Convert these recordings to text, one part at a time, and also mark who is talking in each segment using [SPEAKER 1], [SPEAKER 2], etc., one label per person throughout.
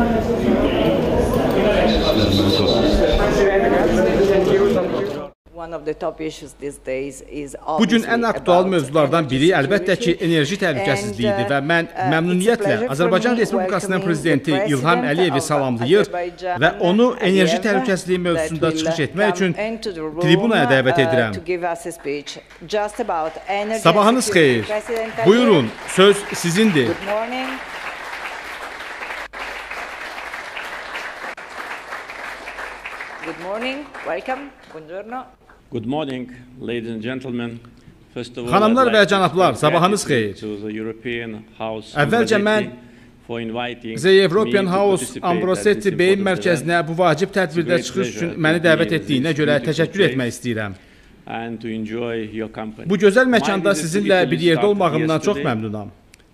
[SPEAKER 1] Bugün ən aktual mövzulardan biri əlbəttə ki, enerji təhlükəsizliyidir və mən məmnuniyyətlə Azərbaycan Respublikasının prezidenti İlham Əliyevi salamlayır və onu enerji təhlükəsizliyi mövzusunda çıxış etmək üçün tribunaya dəvət edirəm. Sabahınız xeyir. Buyurun, söz sizindir.
[SPEAKER 2] Good morning, welcome, buongiorno.
[SPEAKER 3] Good morning, ladies and gentlemen.
[SPEAKER 1] Xanımlar və cənablar, sabahınız xeyir. Əvvəlcə mən The European House Ambrosetti Beyin Mərkəzinə bu vacib tədbirdə çıxış üçün məni dəvət etdiyinə görə təşəkkür etmək istəyirəm. Bu gözəl məkanda sizinlə bir yerdə olmağımdan çox məmnunam.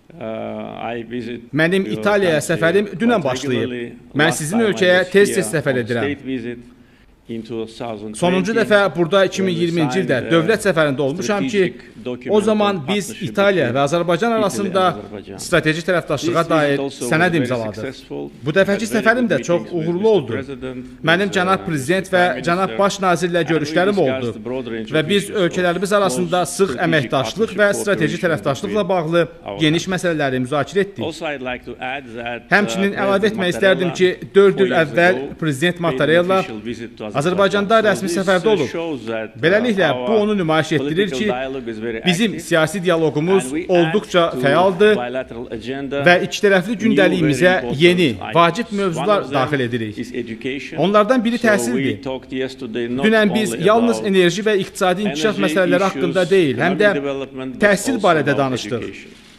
[SPEAKER 1] Mənim İtaliyaya səfərim dünən başlayıb. Mən sizin ölkəyə tez-tez səfər edirəm. Sonuncu dəfə burada 2020-ci ildə dövlət səfərində olmuşam ki, o zaman biz İtaliya və Azərbaycan arasında strateji tərəfdaşlığa dair sənəd imzaladıq. Bu dəfəki səfərim də çox uğurlu oldu. Mənim cənab prezident və cənab baş nazirlə görüşlərim oldu və biz ölkələrimiz arasında sıx əməkdaşlıq və strateji tərəfdaşlıqla bağlı geniş məsələləri müzakirə etdik. Həmçinin əlavə etmək istərdim ki, 4 il əvvəl prezident Mattarella Azərbaycanda rəsmi səfərdə olub. Beləliklə, bu onu nümayiş etdirir ki, bizim siyasi diyaloqumuz olduqca fəaldır və ikitərəfli gündəliyimizə yeni, vacib mövzular daxil edirik. Onlardan biri təhsildir. Dünən biz yalnız enerji və iqtisadi inkişaf məsələləri haqqında deyil, həm də təhsil barədə danışdıq.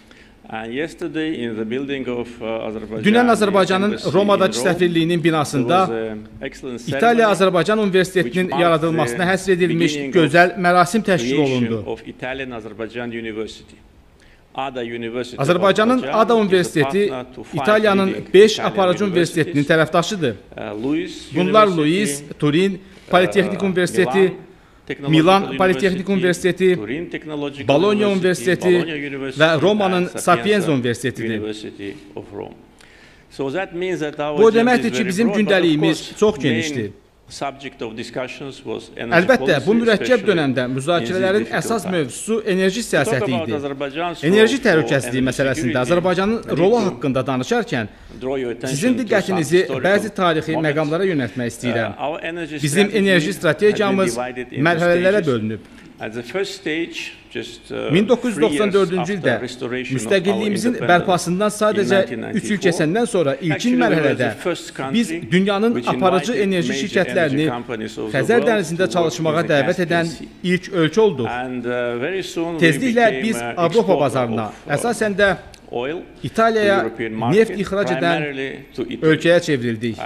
[SPEAKER 1] Dünən Azərbaycanın Romadakı səfirliyinin binasında İtaliya-Azərbaycan Universitetinin yaradılmasına həsr edilmiş gözəl mərasim təşkil olundu. Azərbaycanın Ada Universiteti İtaliyanın 5 aparıcı universitetinin tərəfdaşıdır. Bunlar Luis, Turin, Politexnik Universiteti, Milan Politexnik Universiteti, Bologna Universiteti və Romanın Sapienza Universitetidir. Bu o deməkdir ki, bizim gündəliyimiz çox genişdir. Əlbəttə, bu mürəkkəb dönəmdə müzakirələrin əsas mövzusu enerji siyasəti idi. Enerji təhlükəsizliyi məsələsində Azərbaycanın rolu haqqında danışarkən sizin diqqətinizi bəzi tarixi məqamlara yönəltmək istəyirəm. Bizim enerji strategiyamız mərhələlərə bölünüb. 1994-cü ildə müstəqilliyimizin bərpasından sadəcə 3 il keçəndən sonra ilkin mərhələdə biz dünyanın aparıcı enerji şirkətlərini Xəzər dənizində çalışmağa dəvət edən ilk ölkə olduq. Tezliklə biz Avropa bazarına, əsasən də İtaliyaya neft ixrac edən ölkəyə çevrildik.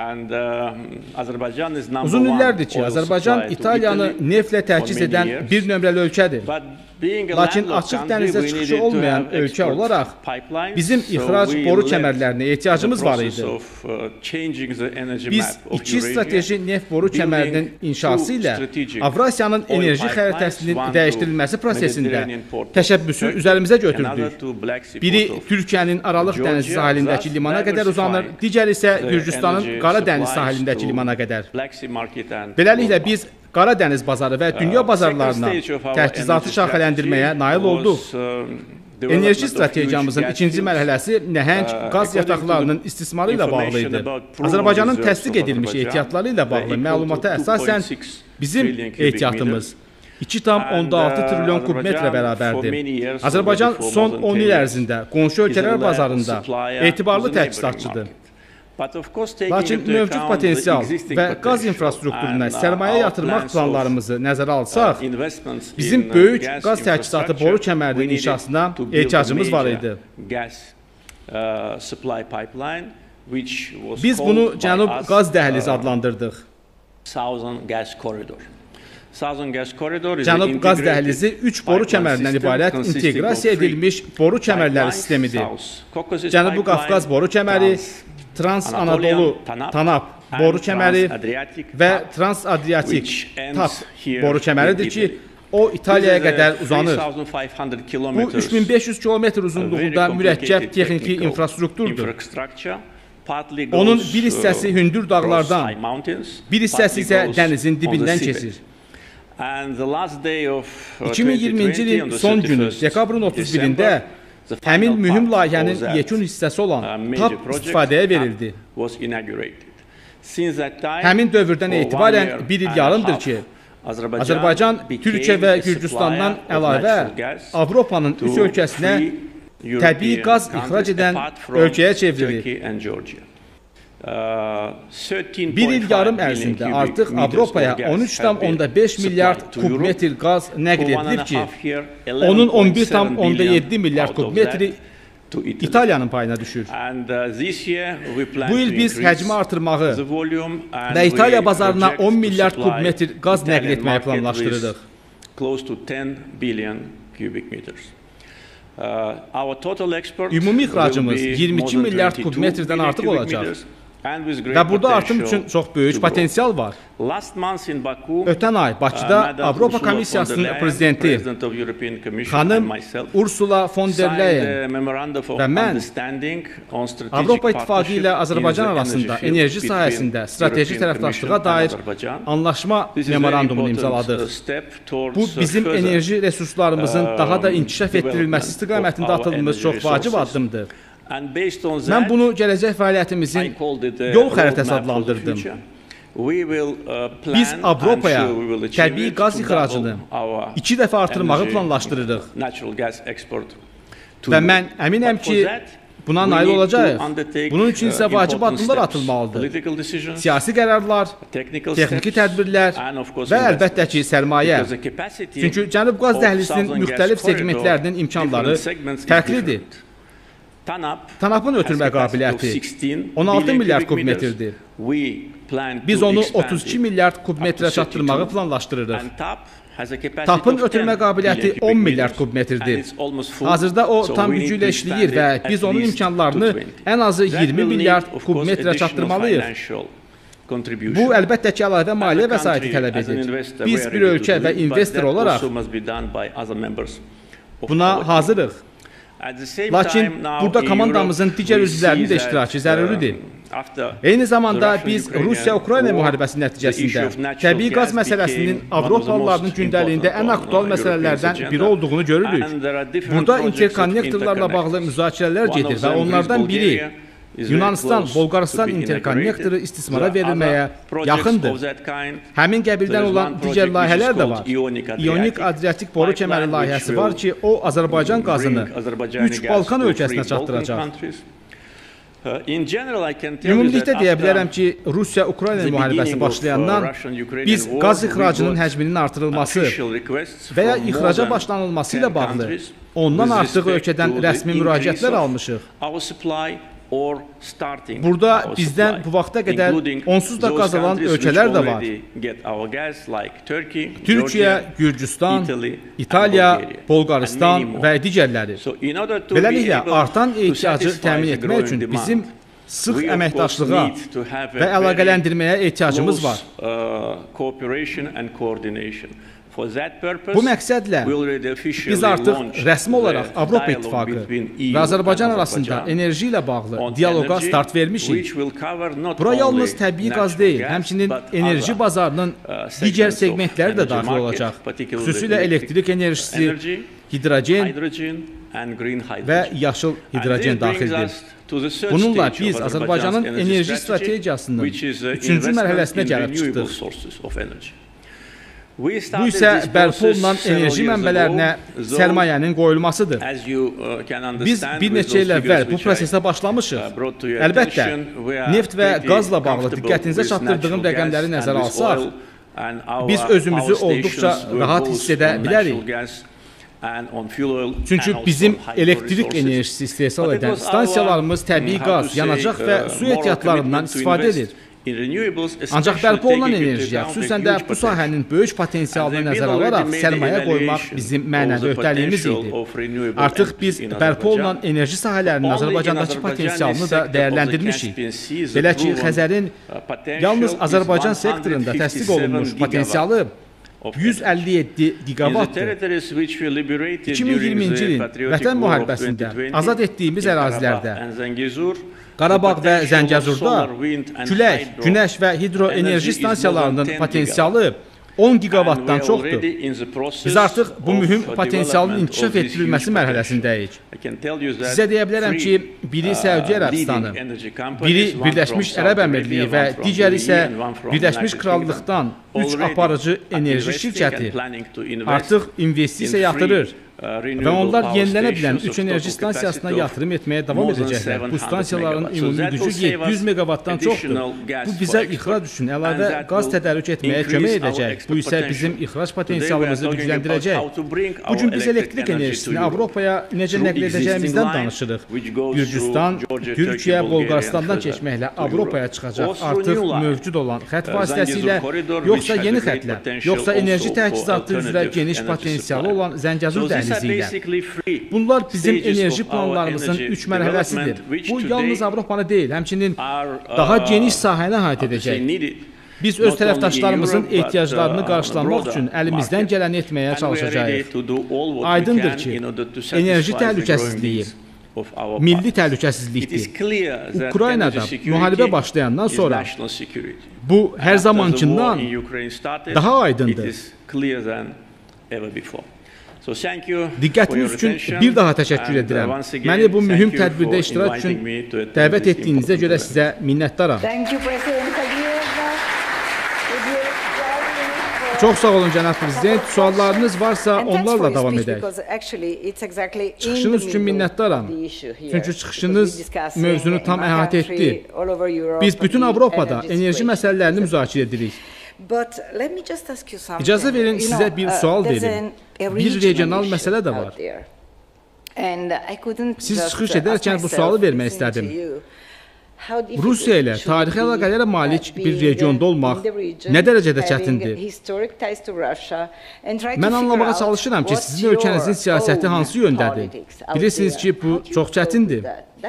[SPEAKER 1] Uzun illərdir ki, Azərbaycan İtaliyanı neftlə təchiz edən bir nömrəli ölkədir. Lakin açıq dənizə çıxışı olmayan ölkə olaraq bizim ixrac boru kəmərlərinə ehtiyacımız var idi. Biz 2 strateji neft boru kəmərinin inşası ilə Avrasiyanın enerji xəritəsinin dəyişdirilməsi prosesində təşəbbüsü üzərimizə götürdük. Biri Türkiyənin Aralıq dənizi sahilindəki limana qədər uzanır, digəri isə Gürcüstanın Qara dəniz sahilindəki limana qədər. Beləliklə biz Qara dəniz bazarı və dünya bazarlarına təchizatı şaxələndirməyə nail olduq. Enerji strategiyamızın ikinci mərhələsi nəhəng qaz yataqlarının istismarı ilə bağlı idi. Azərbaycanın təsdiq edilmiş ehtiyatları ilə bağlı məlumata əsasən bizim ehtiyatımız 2,6 trilyon kubmetrə bərabərdir. Azərbaycan son 10 il ərzində qonşu ölkələr bazarında etibarlı təchizatçıdır. Lakin mövcud potensial və qaz infrastrukturuna sərmayə yatırmaq planlarımızı nəzərə alsaq, bizim böyük qaz təchizatı boru kəmərinin inşasına ehtiyacımız var idi. Biz bunu Cənub Qaz Dəhlizi adlandırdıq. Cənub Qaz Dəhlizi 3 boru kəmərindən ibarət inteqrasiya edilmiş boru kəmərləri sistemidir. Cənubi Qafqaz boru kəməri, Trans-Anadolu Tanap boru kəməri və Trans-Adriatik TAP boru kəməridir ki, o İtaliyaya qədər uzanır. Bu 3500 kilometr uzunluğunda mürəkkəb texniki infrastrukturdur. Onun bir hissəsi hündür dağlardan, bir hissəsi isə dənizin dibindən keçir. 2020-ci ilin son günü, dekabrın 31-də həmin mühüm layihənin yekun hissəsi olan TAP istifadəyə verildi. Həmin dövrdən etibarən bir il yarımdır ki, Azərbaycan, Türkiyə və Gürcüstandan əlavə Avropanın üç ölkəsinə təbii qaz ixrac edən ölkəyə çevrilir. Bir il yarım ərzində artıq Avropaya 13,5 milyard kubmetr qaz nəql edilib ki, onun 11,7 milyard kubmetri İtaliyanın payına düşür. Bu il biz həcmi artırmağı və İtaliya bazarına 10 milyard kubmetr qaz nəql etməyi planlaşdırırıq. Ümumi ixracımız 22 milyard kubmetrdən artıq olacaq. Və burada artım üçün çox böyük potensial var. Ötən ay Bakıda Avropa Komissiyasının prezidenti xanım Ursula von der Leyen və mən Avropa İttifaqı ilə Azərbaycan arasında enerji sahəsində strateji tərəfdaşlığa dair anlaşma memorandumunu imzaladıq. Bu, bizim enerji resurslarımızın daha da inkişaf etdirilməsi istiqamətində atılmış çox vacib addımdır. Mən bunu gələcək fəaliyyətimizin yol xəritəsi adlandırdım. Biz Avropaya təbii qaz ixracını 2 dəfə artırmağı planlaşdırırıq. Və mən əminəm ki, buna nail olacağıq. Bunun üçün isə vacib addımlar atılmalıdır. Siyasi qərarlar, texniki tədbirlər və əlbəttə ki, sərmayə. Çünki Cənub qaz dəhlizinin müxtəlif segmentlərinin imkanları fərqlidir. TANAP-ın ötürmə qabiliyyəti 16 milyard kubmetrdir. Biz onu 32 milyard kubmetrə çatdırmağı planlaşdırırıq. TAP-ın ötürmə qabiliyyəti 10 milyard kubmetrdir. Hazırda o tam gücü ilə işləyir və biz onun imkanlarını ən azı 20 milyard kubmetrə çatdırmalıyıq. Bu, əlbəttə ki, əlavə maliyyə vəsaiti tələb edir. Biz bir ölkə və investor olaraq buna hazırıq. Lakin burada komandamızın digər üzvlərinin də iştirakı zəruridir. Eyni zamanda biz Rusiya-Ukrayna müharibəsi nəticəsində təbii qaz məsələsinin Avropalıların gündəliyində ən aktual məsələlərdən biri olduğunu görürük. Burada interkonnektorlarla bağlı müzakirələr gedir və onlardan biri Yunanistan-Bolqarıstan interkonnektoru istismara verilməyə yaxındır. Həmin qəbildən olan digər layihələr də var. İonik Adriatik boru kəməri layihəsi var ki, o Azərbaycan qazını 3 Balkan ölkəsinə çatdıracaq. Ümumilikdə deyə bilərəm ki, Rusiya-Ukrayna müharibəsi başlayandan biz qaz ixracının həcminin artırılması və ya ixraca başlanılması ilə bağlı ondan artıq ölkədən rəsmi müraciətlər almışıq. Burada bizdən bu vaxta qədər onsuz da qaz alan ölkələr də var. Türkiyə, Gürcüstan, İtaliya, Bolqarıstan və digərləri. Beləliklə, artan ehtiyacı təmin etmək üçün bizim sıx əməkdaşlığa və əlaqələndirməyə ehtiyacımız var. Bu məqsədlə biz artıq rəsmi olaraq Avropa İttifaqı və Azərbaycan arasında enerji ilə bağlı dialoqa start vermişik. Bura yalnız təbii qaz deyil, həmçinin enerji bazarının digər segmentləri də daxil olacaq. Xüsusilə elektrik enerjisi, hidrogen və yaşıl hidrogen daxildir. Bununla biz Azərbaycanın enerji strategiyasının 3-cü mərhələsinə gəlib çıxdıq. Bu isə bərpa olunan enerji mənbələrinə sərmayənin qoyulmasıdır. Biz bir neçə il əvvəl bu prosesə başlamışıq. Əlbəttə, neft və qazla bağlı diqqətinizə çatdırdığım rəqəmləri nəzərə alsaq, biz özümüzü olduqca rahat hiss edə bilərik. Çünki bizim elektrik enerjisi istehsal edən stansiyalarımız təbii qaz, yanacaq və su ehtiyatlarından istifadə edir. Ancaq bərpa olunan enerjiyə, xüsusən də bu sahənin böyük potensialını nəzərə alaraq sərmayə qoymaq bizim mənəvi öhdəliyimiz idi. Artıq biz bərpa olunan enerji sahələrinin Azərbaycandakı potensialını da dəyərləndirmişik. Belə ki, Xəzərin yalnız Azərbaycan sektorunda təsdiq olunmuş potensialı 157 gigavatdır. 2020-ci ilin Vətən müharibəsində azad etdiyimiz ərazilərdə Qarabağ və Zəngəzurda külək, günəş və hidroenerji stansiyalarının potensialı 10 gigawattdan çoxdur. Biz artıq bu mühüm potensialın inkişaf etdirilməsi mərhələsindəyik. Sizə deyə bilərəm ki, biri Səudiyyə Ərəbistanı, biri Birləşmiş Ərəb Əmirliyi və digəri isə Birləşmiş Krallıqdan 3 aparıcı enerji şirkəti artıq investisiya yatırır. Və onlar yenilənə bilən 3 enerji stansiyasına yatırım etməyə davam edəcəklər. Bu stansiyaların ümumi gücü 700 megawattdan çoxdur. Bu bizə ixrac üçün əlavə qaz tədarük etməyə kömək edəcək. Bu isə bizim ixrac potensialımızı gücləndirəcək. Bu gün biz elektrik enerjisini Avropaya necə nəql edəcəyimizdən danışırıq. Gürcüstan, Türkiyə, Bolqaristandan keçməklə Avropaya çıxacaq. Artıq mövcud olan xətt vasitəsilə, yoxsa yeni xətlə, yoxsa enerji təchizatı üzrə geniş potensialı olan Zəngəzur dəhlizi. Bunlar bizim enerji planlarımızın 3 mərhələsidir. Bu yalnız Avropanı deyil, həmçinin daha geniş sahəni əhatə edəcək. Biz öz tərəfdaşlarımızın ehtiyaclarını qarşılamaq üçün əlimizdən gələni etməyə çalışacağıq. Aydındır ki, enerji təhlükəsizliyi milli təhlükəsizlikdir. Ukraynada müharibə başlayandan sonra bu hər zamankindən daha aydındır. Diqqətiniz üçün bir daha təşəkkür edirəm. Məni bu mühüm tədbirdə iştirak üçün dəvət etdiyinizə görə sizə minnətdaram. Çox sağ olun, cənab prezident. Suallarınız varsa onlarla davam edək. Çıxışınız üçün minnətdaram. Çünki çıxışınız mövzunu tam əhatə etdi. Biz bütün Avropada enerji məsələlərini müzakirə edirik. İcazə verin, sizə bir sual verim. Bir regional məsələ də var. Siz çıxış edərkən bu sualı vermək istədim. Rusiya ilə tarixi əlaqələrə malik bir regionda olmaq nə dərəcədə çətindir? Mən anlamağa çalışıram ki, sizin ölkənizin siyasəti hansı yöndədir? Bilirsiniz ki, bu çox çətindir.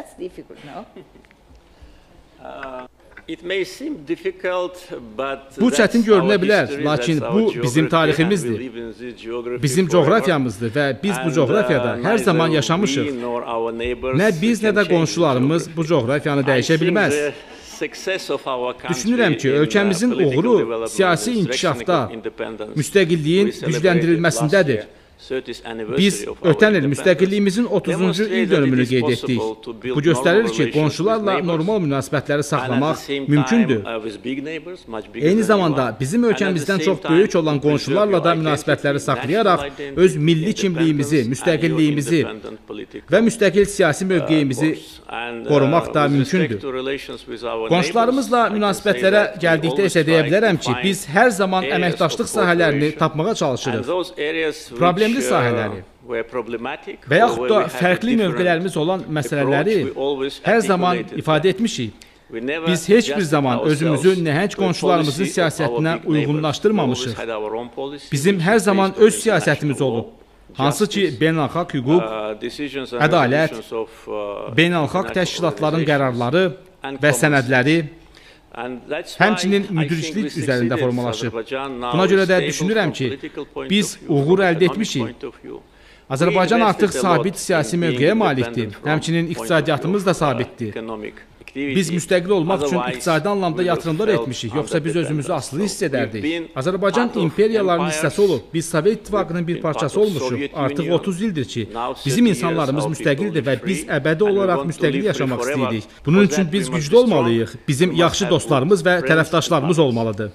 [SPEAKER 1] Bu çətin görünə bilər, lakin bu bizim tariximizdir, bizim coğrafiyamızdır və biz bu coğrafiyada hər zaman yaşamışıq. Nə biz, nə də qonşularımız bu coğrafiyanı dəyişə bilməz. Düşünürəm ki, ölkəmizin uğuru siyasi inkişafda, müstəqilliyin gücləndirilməsindədir. Biz ötən il müstəqilliyimizin 30-cu il dönümünü qeyd etdik. Bu göstərir ki, qonşularla normal münasibətləri saxlamaq mümkündür. Eyni zamanda bizim ölkəmizdən çox böyük olan qonşularla da münasibətləri saxlayaraq öz milli kimliyimizi, müstəqilliyimizi və müstəqil siyasi mövqeyimizi qorumaq da mümkündür. Qonşularımızla münasibətlərə gəldikdə isə deyə bilərəm ki, biz hər zaman əməkdaşlıq sahələrini tapmağa çalışırıq. Problemli sahələri və yaxud da fərqli mövqelərimiz olan məsələləri hər zaman ifadə etmişik. Biz heç bir zaman özümüzü nəhəng qonşularımızın siyasətinə uyğunlaşdırmamışıq. Bizim hər zaman öz siyasətimiz olub. Hansı ki, beynəlxalq hüquq, ədalət, beynəlxalq təşkilatların qərarları və sənədləri, həmçinin müdürçilik üzərində formalaşıb. Buna görə də düşünürəm ki, biz uğur əldə etmişik. Azərbaycan artıq sabit siyasi mövqeyə malikdir, həmçinin iqtisadiyyatımız da sabitdir. Biz müstəqil olmaq üçün iqtisadi anlamda yatırımlar etmişik, yoxsa biz özümüzü asılı hiss edərdik. Azərbaycan imperiyaların hissəsi olub, biz Sovet İttifaqının bir parçası olmuşuq. Artıq 30 ildir ki, bizim insanlarımız müstəqildir və biz əbədi olaraq müstəqil yaşamaq istəyirik. Bunun üçün biz güclü olmalıyıq, bizim yaxşı dostlarımız və tərəfdaşlarımız olmalıdır.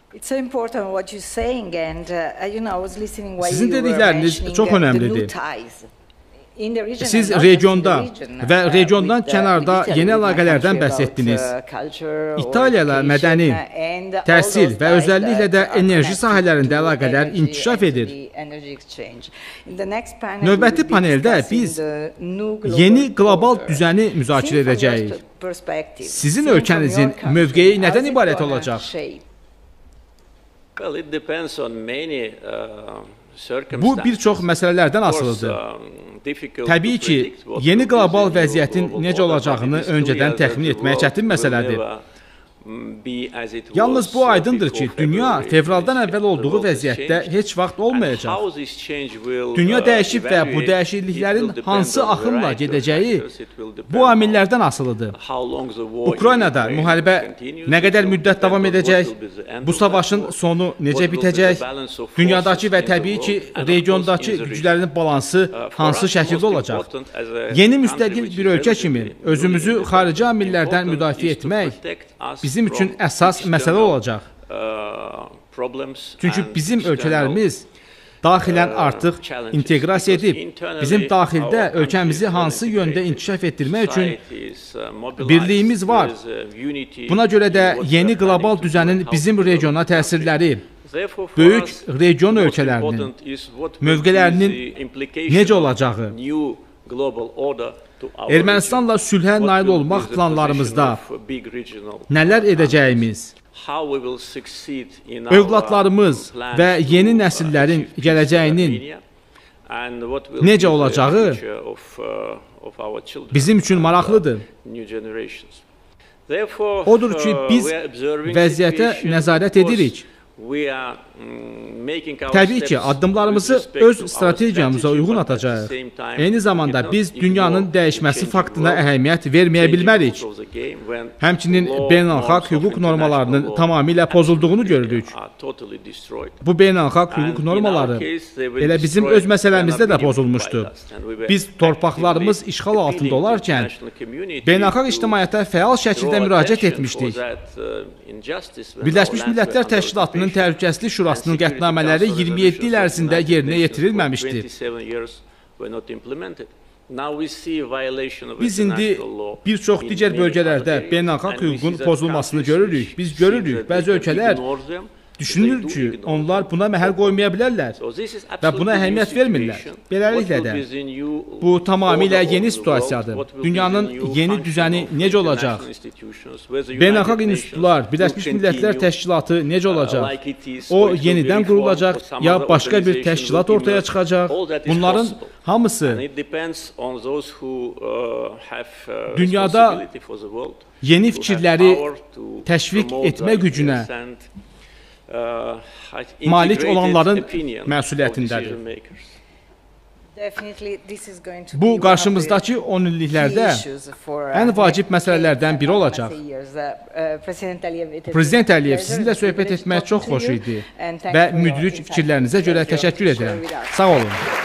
[SPEAKER 1] Sizin dedikləriniz çox önəmlidir. Siz regionda və regiondan kənarda yeni əlaqələrdən bəhs etdiniz. İtaliya ilə mədəni, təhsil və özəlliklə də enerji sahələrində əlaqələr inkişaf edir. Növbəti paneldə biz yeni qlobal düzəni müzakirə edəcəyik. Sizin ölkənizin mövqeyi nədən ibarət olacaq? Bu, bir çox məsələlərdən asılıdır. Təbii ki, yeni qlobal vəziyyətin necə olacağını öncədən təxmin etmək çətin məsələdir. Yalnız bu aydındır ki, dünya fevraldan əvvəl olduğu vəziyyətdə heç vaxt olmayacaq. Dünya dəyişib və bu dəyişikliklərin hansı axımla gedəcəyi bu amillərdən asılıdır. Ukraynada müharibə nə qədər müddət davam edəcək, bu savaşın sonu necə bitəcək, dünyadakı və təbii ki, regiondakı güclərin balansı hansı şəkildə olacaq. Yeni müstəqil bir ölkə kimi özümüzü xarici amillərdən müdafiə etmək bizim üçün əsas məsələ olacaq. Çünki bizim ölkələrimiz daxilən artıq inteqrasiya edib, bizim daxildə ölkəmizi hansı yöndə inkişaf etdirmək üçün birliyimiz var. Buna görə də yeni qlobal düzənin bizim regiona təsirləri, böyük region ölkələrinin mövqelərinin necə olacağı, Ermənistanla sülhə nail olmaq planlarımızda nələr edəcəyimiz, övladlarımız və yeni nəsillərin gələcəyinin necə olacağı bizim üçün maraqlıdır. Odur ki, biz vəziyyətə nəzarət edirik. Təbii ki, addımlarımızı öz strategiyamıza uyğun atacağıq. Eyni zamanda biz dünyanın dəyişməsi faktına əhəmiyyət verməyə bilmərik. Həmçinin beynəlxalq hüquq normalarının tamamilə pozulduğunu görürük. Bu beynəlxalq hüquq normaları elə bizim öz məsələmizdə də pozulmuşdu. Biz torpaqlarımız işğal altında olarkən beynəlxalq ictimaiyyətə fəal şəkildə müraciət etmişdik. Birləşmiş Millətlər Təşkilatının Təhlükəsizlik Şurasının qətnamələri 27 il ərzində yerinə yetirilməmişdir. Biz indi bir çox digər bölgələrdə beynəlxalq hüququn pozulmasını görürük. Biz görürük, bəzi ölkələr düşünür ki, onlar buna məhəl qoymaya bilərlər və buna əhəmiyyət vermirlər. Beləliklə də, bu tamamilə yeni situasiyadır. Dünyanın yeni düzəni necə olacaq? Beynəlxalq institutlar, Birləşmiş Millətlər Təşkilatı necə olacaq? O, yenidən qurulacaq, ya başqa bir təşkilat ortaya çıxacaq? Bunların hamısı dünyada yeni fikirləri təşviq etmə gücünə malik olanların məsuliyyətindədir. Bu, qarşımızdakı 10 illiklərdə ən vacib məsələlərdən biri olacaq. Prezident Əliyev, sizinlə söhbət etmək çox xoş idi və müdrik fikirlərinizə görə təşəkkür edirəm. Sağ olun.